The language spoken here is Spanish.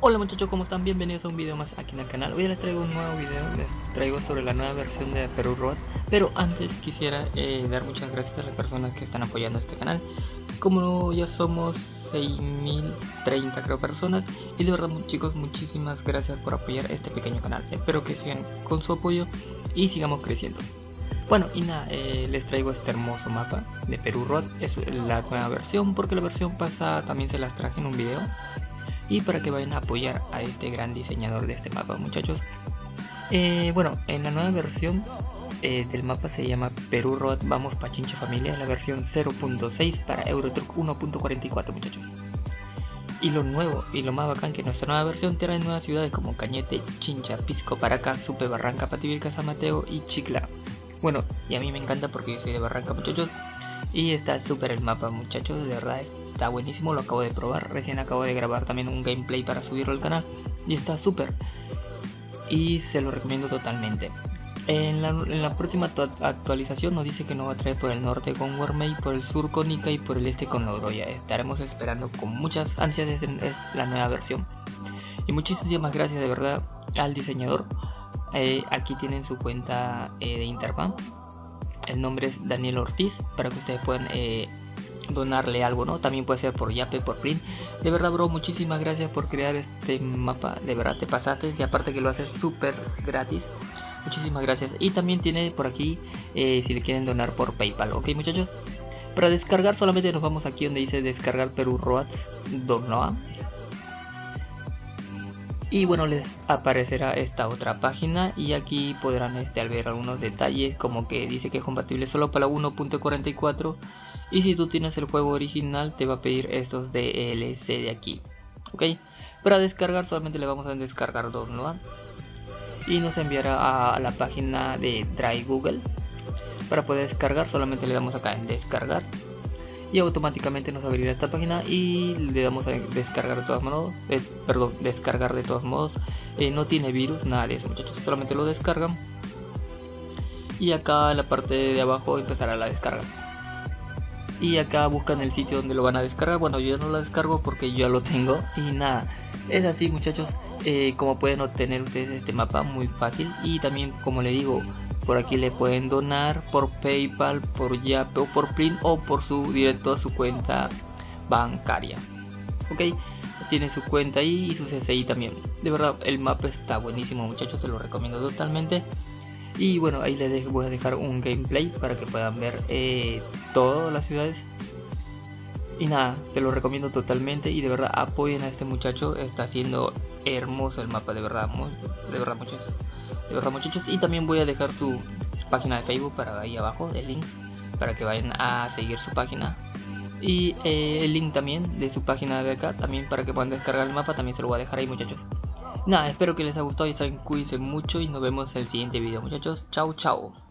Hola muchachos, ¿cómo están? Bienvenidos a un video más aquí en el canal. Hoy les traigo un nuevo video, les traigo sobre la nueva versión de Perú Road. Pero antes quisiera dar muchas gracias a las personas que están apoyando este canal. Como ya somos 6030 creo personas, y de verdad chicos, muchísimas gracias por apoyar este pequeño canal. Espero que sigan con su apoyo y sigamos creciendo. Bueno, y nada, les traigo este hermoso mapa de Perú Road. Es la nueva versión, porque la versión pasada también se las traje en un video. Y para que vayan a apoyar a este gran diseñador de este mapa, muchachos. Bueno, en la nueva versión del mapa se llama Perú Road Vamos Pachincha Familia, la versión 0.6 para Eurotruck 1.44, muchachos. Y lo nuevo y lo más bacán que nuestra nueva versión trae nuevas ciudades como Cañete, Chincha, Pisco, Paracas, Supe, Barranca, Pativilca, San Mateo y Chicla. Bueno, y a mí me encanta porque yo soy de Barranca, muchachos. Y está súper el mapa, muchachos, de verdad está buenísimo, lo acabo de probar, recién acabo de grabar también un gameplay para subirlo al canal y está súper, y se lo recomiendo totalmente. En la próxima actualización nos dice que nos va a traer por el norte con Warmey, por el sur con Nika y por el este con Logroya. Estaremos esperando con muchas ansias es la nueva versión. Y muchísimas gracias de verdad al diseñador. Aquí tienen su cuenta de Interbank. El nombre es Daniel Ortiz, para que ustedes puedan donarle algo, ¿no? También puede ser por Yape, por Plin. De verdad, bro, muchísimas gracias por crear este mapa. De verdad, te pasaste. Y aparte que lo haces súper gratis. Muchísimas gracias. Y también tiene por aquí, si le quieren donar por PayPal. Ok, muchachos. Para descargar solamente nos vamos aquí donde dice descargar Perú Road Download. Y bueno, les aparecerá esta otra página y aquí podrán al ver algunos detalles, como que dice que es compatible solo para la 1.44, y si tú tienes el juego original te va a pedir estos DLC de aquí. Ok, para descargar solamente le vamos a descargar download y nos enviará a la página de Drive Google. Para poder descargar solamente le damos acá en descargar y automáticamente nos abrirá esta página y le damos a descargar de todos modos. Descargar de todos modos. No tiene virus, nada de eso, muchachos, solamente lo descargan y acá en la parte de abajo empezará la descarga. Y acá buscan el sitio donde lo van a descargar. Bueno, yo ya no lo descargo porque yo ya lo tengo. Y nada, es así, muchachos, como pueden obtener ustedes este mapa muy fácil. Y también, como le digo, por aquí le pueden donar por PayPal, por Yape o por Plin, o por directo a su cuenta bancaria. Ok, tiene su cuenta ahí y su CCI también. De verdad, el mapa está buenísimo, muchachos, se lo recomiendo totalmente. Y bueno, ahí les voy a dejar un gameplay para que puedan ver todas las ciudades. Y nada, se lo recomiendo totalmente. Y de verdad, apoyen a este muchacho. Está haciendo hermoso el mapa, de verdad, muchachos. Y también voy a dejar su página de Facebook para ahí abajo, el link, para que vayan a seguir su página. Y el link también de su página de acá, también para que puedan descargar el mapa, también se lo voy a dejar ahí, muchachos. Nada, espero que les haya gustado y saben, cuídense mucho y nos vemos en el siguiente video, muchachos. Chao, chao.